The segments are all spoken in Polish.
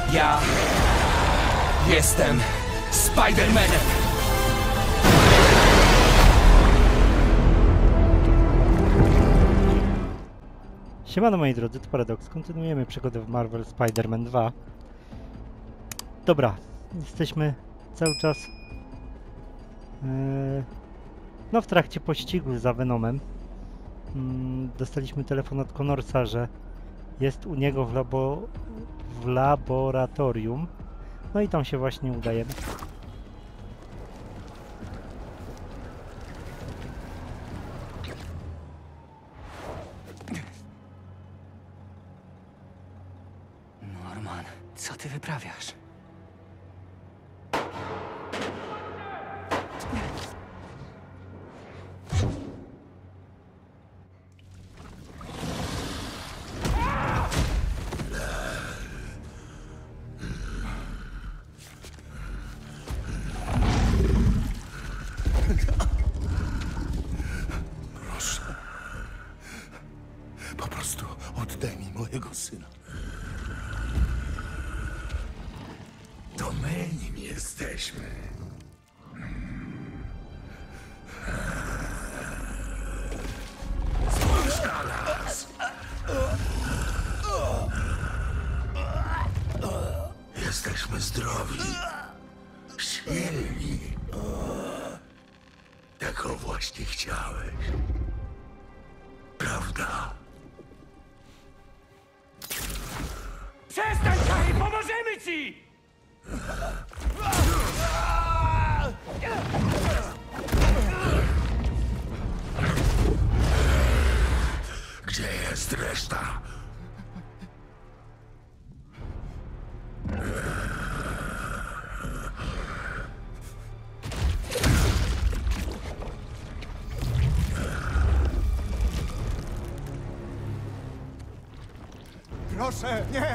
Ja jestem Spider-Manem. Siemano moi drodzy, to Paradox. Kontynuujemy przygodę w Marvel Spider-Man 2. Dobra, jesteśmy cały czas no w trakcie pościgu za Venomem. Dostaliśmy telefon od Connorsa, że jest u niego w laboratorium. No i tam się właśnie udajemy. Norman, co ty wyprawiasz? Proszę. Po prostu oddaj mi mojego syna. To my nim jesteśmy. Spójrz na nas. Jesteśmy zdrowi, silni. Tego właśnie chciałeś. Prawda? Przestań, Harry! Pomożemy ci! Gdzie jest reszta? Proszę, nie!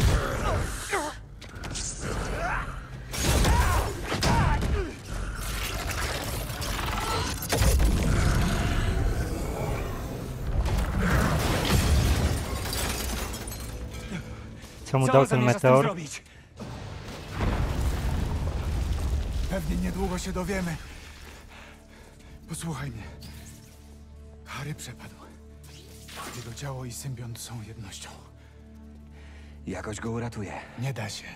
Co mu dał ten meteor? Zrobić? Pewnie niedługo się dowiemy. Posłuchaj mnie. Harry przepadł. Jego ciało i symbiont są jednością. Jakoś go uratuję. Nie da się.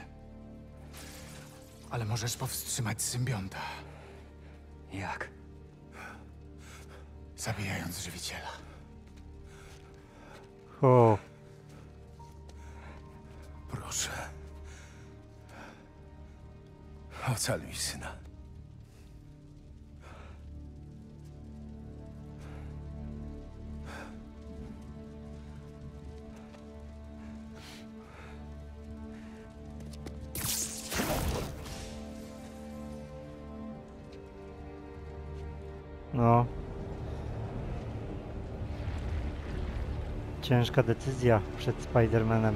Ale możesz powstrzymać symbionta, Jak? zabijając żywiciela. O, Proszę. Ocaluj syna. no. Ciężka decyzja przed Spider-Manem.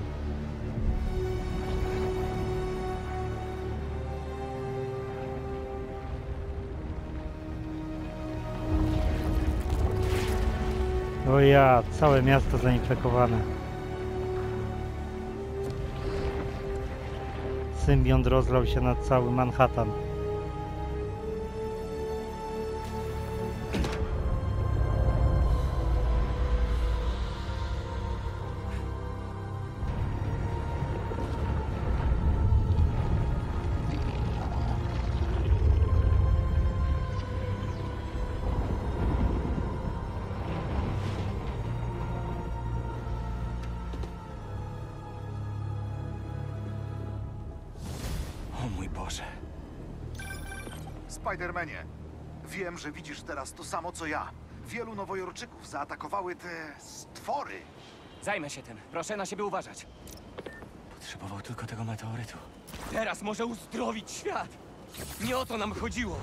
O ja, całe miasto zainfekowane. Symbiont rozlał się na cały Manhattan. O mój Boże. Spider-Manie, wiem, że widzisz teraz to samo co ja. Wielu Nowojorczyków zaatakowały te stwory. Zajmę się tym. Proszę na siebie uważać. Potrzebował tylko tego meteorytu. Teraz może uzdrowić świat. Nie o to nam chodziło.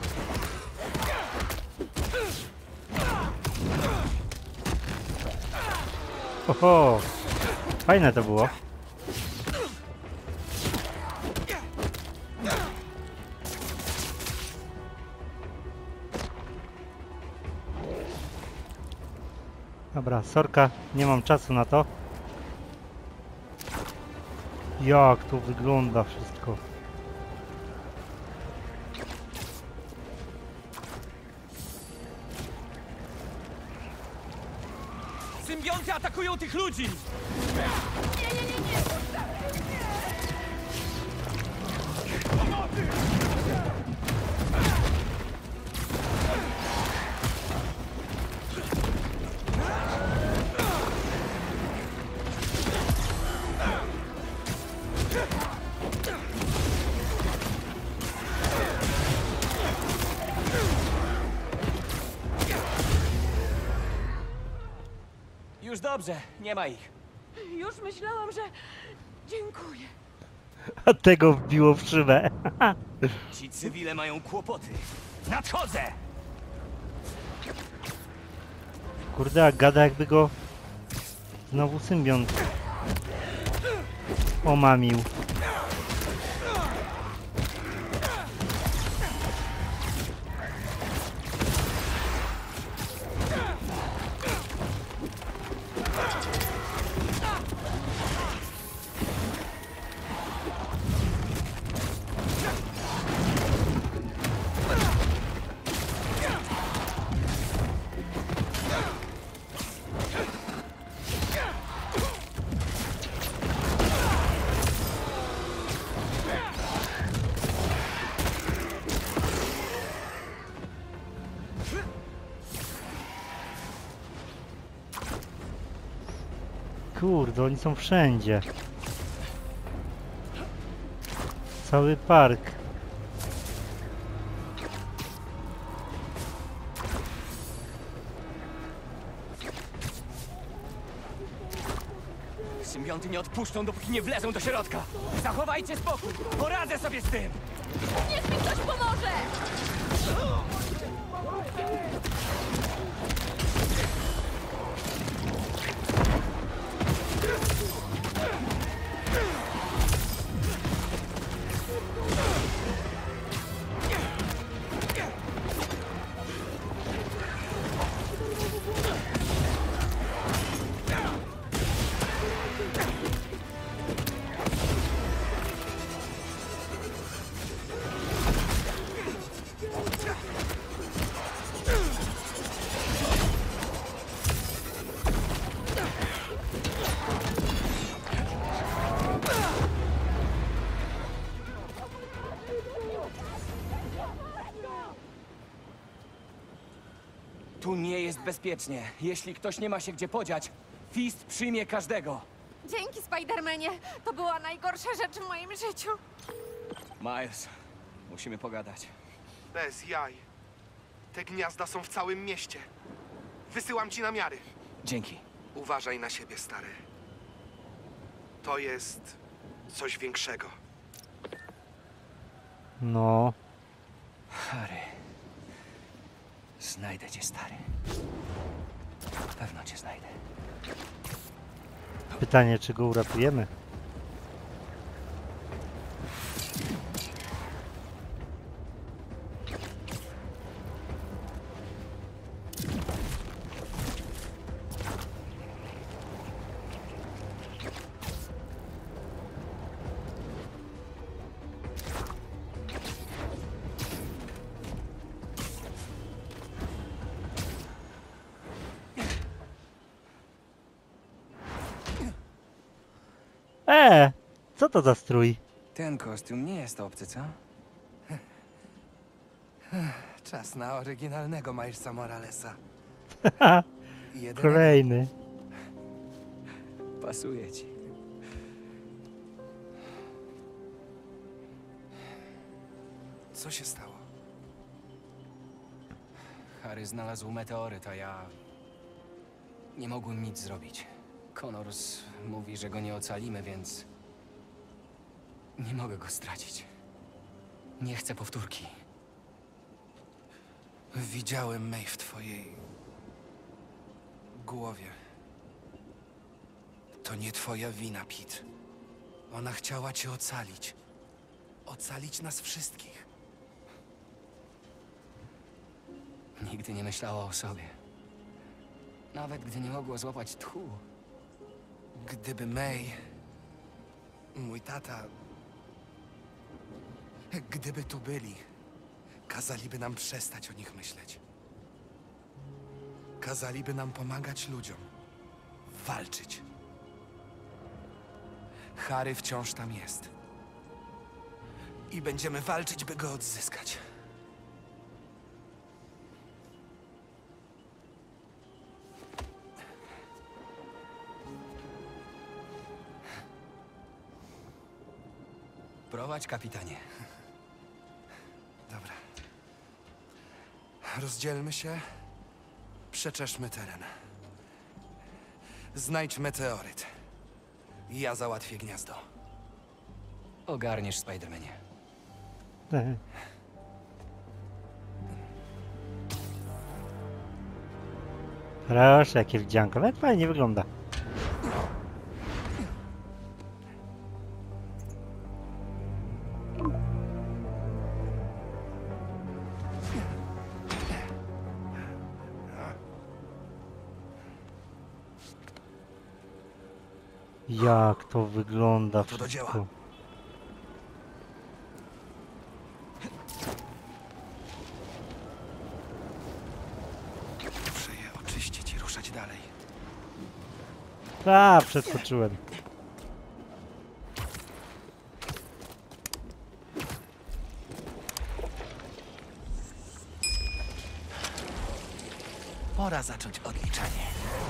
Oho, fajne to było. Dobra, sorka, nie mam czasu na to. Jak to wygląda wszystko. Symbionty atakują tych ludzi! Już dobrze, nie ma ich. Już myślałam, że... Dziękuję. A tego wbiło w szybę. Ci cywile mają kłopoty. Nadchodzę! Kurde, a gada jakby go znowu symbiont omamił. Kurde, oni są wszędzie. Cały park. Symbionty nie odpuszczą, dopóki nie wlezą do środka. Zachowajcie spokój! Poradzę sobie z tym! Niech mi ktoś pomoże! Tu nie jest bezpiecznie. Jeśli ktoś nie ma się gdzie podziać, Fist przyjmie każdego. Dzięki, Spidermanie. To była najgorsza rzecz w moim życiu. Miles, musimy pogadać. Bez jaj. Te gniazda są w całym mieście. Wysyłam ci namiary. Dzięki. Uważaj na siebie, stary. To jest coś większego. No. Harry. Znajdę cię, stary. Na pewno cię znajdę. Pytanie, czy go uratujemy? Co to za strój? Ten kostium nie jest obcy, co? Czas na oryginalnego Milesa Moralesa. Jeden. Kolejny. Pasuje ci. Co się stało? Harry znalazł meteoryt, a ja... nie mogłem nic zrobić. Connors mówi, że go nie ocalimy, więc... nie mogę go stracić. Nie chcę powtórki. Widziałem May w twojej głowie. To nie twoja wina, Pete. Ona chciała cię ocalić. Ocalić nas wszystkich. Nigdy nie myślała o sobie. Nawet gdy nie mogła złapać tchu. Gdyby May Mój tata... Gdyby tu byli, kazaliby nam przestać o nich myśleć. Kazaliby nam pomagać ludziom. Walczyć. Harry wciąż tam jest. I będziemy walczyć, by go odzyskać. Prowadź, kapitanie. Dobra. Rozdzielmy się. Przeczeszmy teren. Znajdź meteoryt. Ja załatwię gniazdo. Ogarniesz, Spidermanie. Proszę, jakie wdzianko. Nawet fajnie wygląda. Jak to wygląda To do dzieła. wszystko. Muszę je oczyścić i ruszać dalej. A, przeskoczyłem. Pora zacząć odliczanie.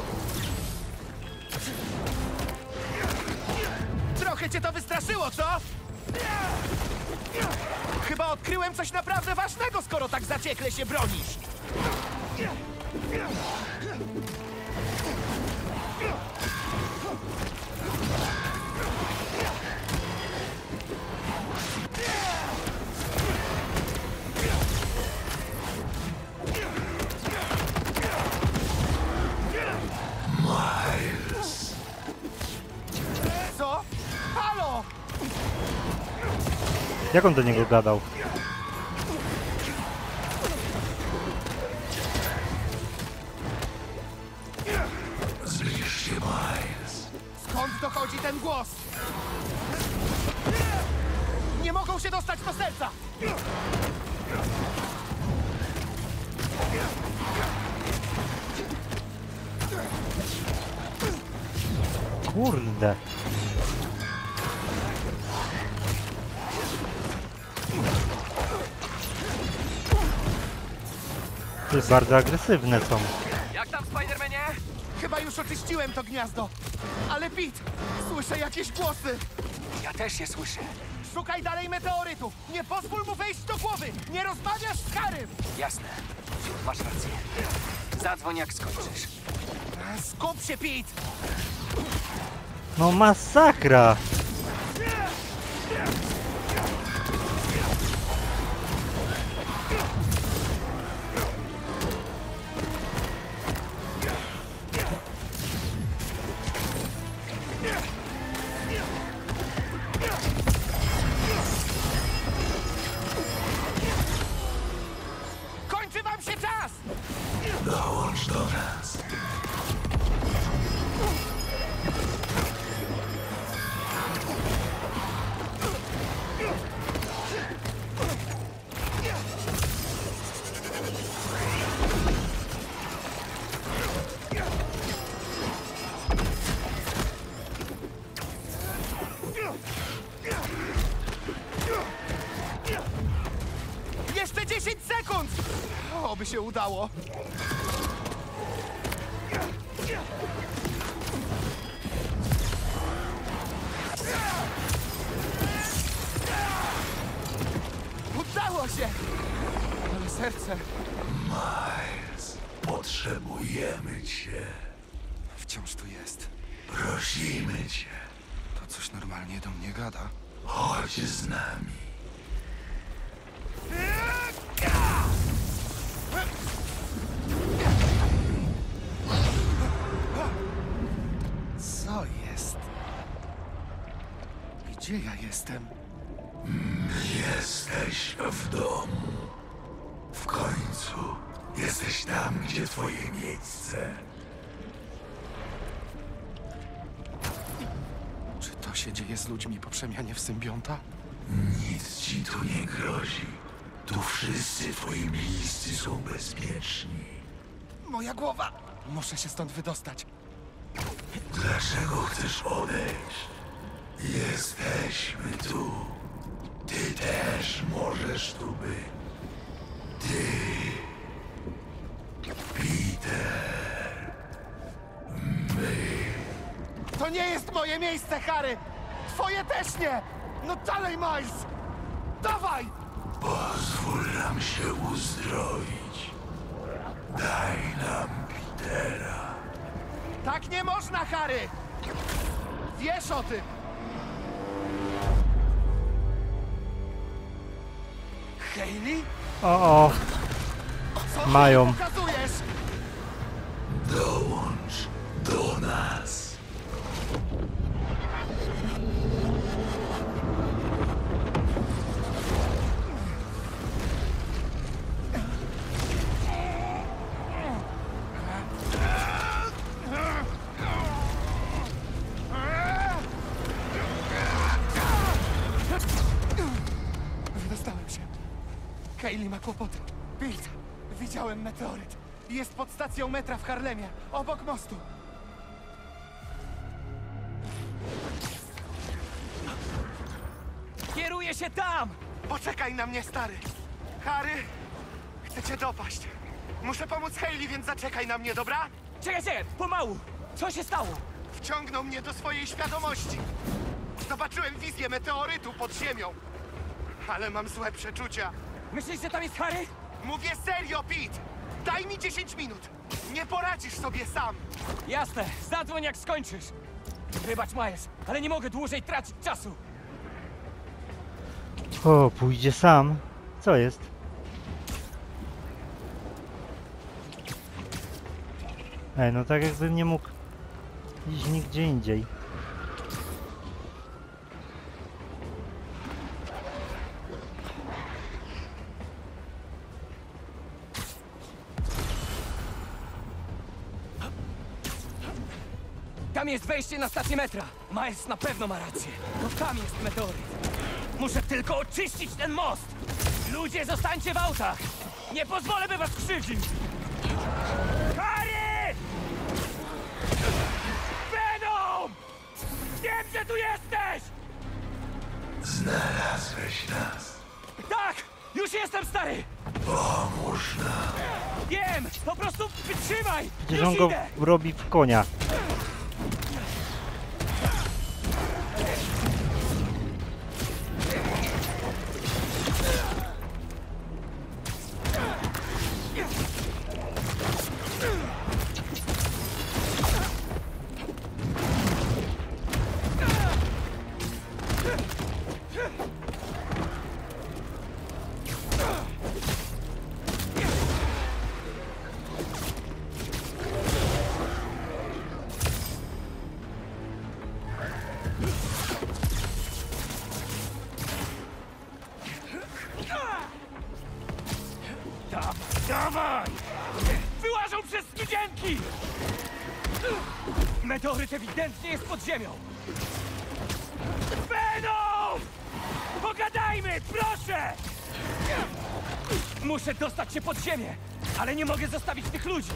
Trochę cię to wystraszyło, co? Chyba odkryłem coś naprawdę ważnego, skoro tak zaciekle się bronisz. Co? Halo! Jak on do niego gadał? Zbliż się, Miles. Skąd dochodzi ten głos? Nie mogą się dostać do serca! Kurde. Ty, bardzo agresywne są. Jak tam, Spidermanie? Chyba już oczyściłem to gniazdo. Ale Pete, słyszę jakieś głosy. Ja też je słyszę. Szukaj dalej meteorytu. Nie pozwól mu wejść do głowy. Nie rozmawiasz z Harrym. Jasne. Masz rację. Zadzwoń, jak skończysz. Skup się, Pete. No masakra! Kończy wam się czas. Dołącz do nas. Jeszcze 10 sekund. Oby się udało. Udało się. Ale serce. Miles, potrzebujemy cię. Wciąż tu jest. Prosimy cię. To coś normalnie do mnie gada. Chodź z nami. Co jest? Gdzie ja jestem? Jesteś w domu. W końcu jesteś tam, gdzie twoje miejsce. Czy to Co się dzieje z ludźmi po przemianie w symbionta? Nic ci tu nie grozi. Tu wszyscy twoi bliscy są bezpieczni. Moja głowa! Muszę się stąd wydostać. Dlaczego chcesz odejść? Jesteśmy tu. Ty też możesz tu być. Ty, Peter. To nie jest moje miejsce, Harry! Twoje też nie! No dalej, Miles! Dawaj! Pozwól nam się uzdrowić. Daj nam Petera. Tak nie można, Harry! Wiesz o tym! Hayley? O, Co Mają. ty mi pokazujesz? Dołącz do nas. Wydostałem się. Hayley ma kłopoty. Pete, widziałem meteoryt. Jest pod stacją metra w Harlemie, obok mostu. Kieruję się tam! Poczekaj na mnie, stary. Harry, chcę cię dopaść. Muszę pomóc Hayley, więc zaczekaj na mnie, dobra? Czekaj, pomału! Co się stało? Wciągnął mnie do swojej świadomości. Zobaczyłem wizję meteorytu pod ziemią. Ale mam złe przeczucia. Myślisz, że tam jest Harry? Mówię serio, Pete! Daj mi 10 minut! Nie poradzisz sobie sam! Jasne, zadzwoń jak skończysz. Wybacz, Miles, ale nie mogę dłużej tracić czasu. o, pójdzie sam. Co jest? Ej, no tak jakbym nie mógł iść nigdzie indziej. Tam jest wejście na stację metra. Miles na pewno ma rację. To tam jest meteoryt. Muszę tylko oczyścić ten most. Ludzie, zostańcie w autach. Nie pozwolę, by was krzywdzić. Harry! Venom! Wiem, że tu jesteś! Znalazłeś nas. Tak! Już jestem, stary! Pomóż nam. Wiem! Po prostu wytrzymaj! Przecież Już on go idę! robi w konia. Dawaj! Wyłażą przez studzienki! Meteoryt ewidentnie jest pod ziemią! Venom! Pogadajmy, proszę! Muszę dostać się pod ziemię, ale nie mogę zostawić tych ludzi!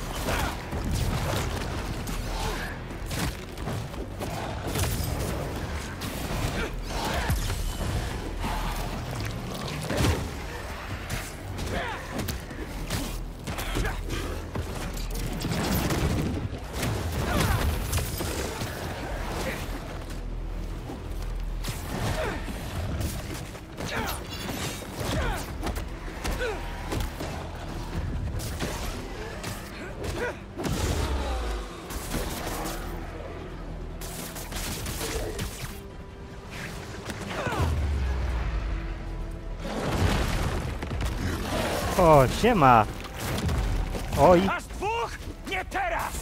O, siema! Oj, Aż dwóch? Nie teraz!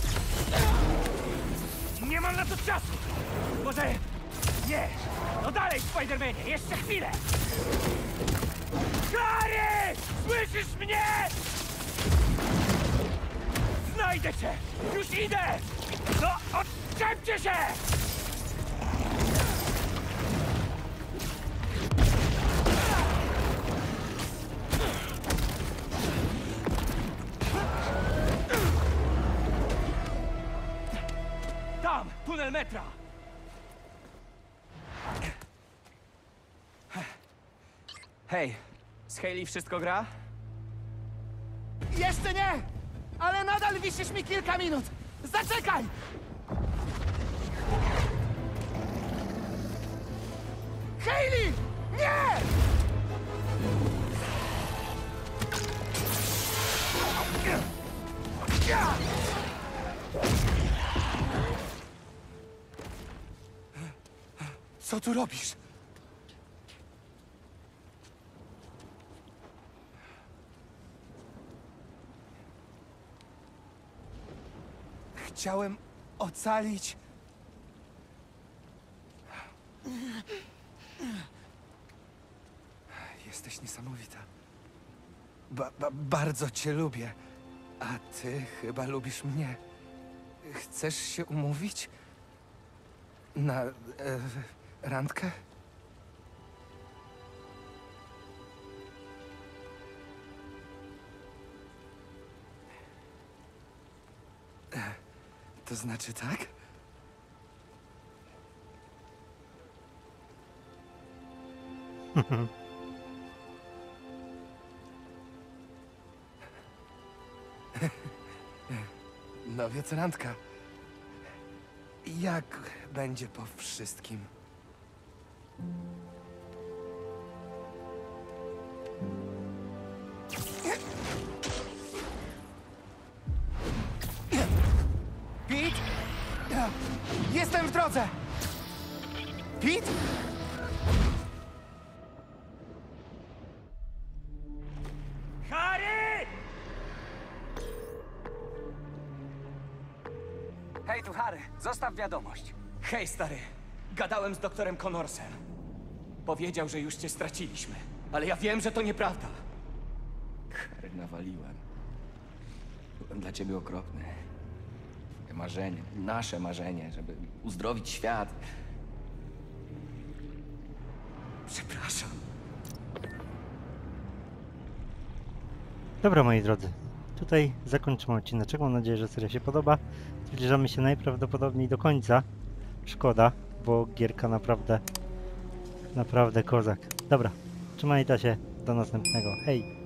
Nie mam na to czasu! Może... Nie! No dalej, Spidermanie! Jeszcze chwilę! Harry! Słyszysz mnie? Znajdę cię! Już idę! No, odczepcie się! metra! Hej, z Hayley wszystko gra? Jeszcze nie! Ale nadal wisisz mi kilka minut! Zaczekaj! Hayley! Nie! Co tu robisz? Chciałem ocalić... Jesteś niesamowita. Bardzo cię lubię. A ty chyba lubisz mnie. Chcesz się umówić? Na randkę? To znaczy tak? No więc randka. Jak będzie po wszystkim? Pete? Jestem w drodze! Pete? Harry! Hej, tu Harry. Zostaw wiadomość. Hej, stary. Gadałem z doktorem Connorsem. Powiedział, że już cię straciliśmy. Ale ja wiem, że to nieprawda. Harry, nawaliłem. Byłem dla ciebie okropny. Twoje marzenie, nasze marzenie, żeby uzdrowić świat. Przepraszam. Dobra, moi drodzy, tutaj zakończymy odcineczek. Mam nadzieję, że seria się podoba. Zbliżamy się najprawdopodobniej do końca. Szkoda, bo gierka naprawdę kozak. Dobra, trzymajcie się, do następnego. Hej!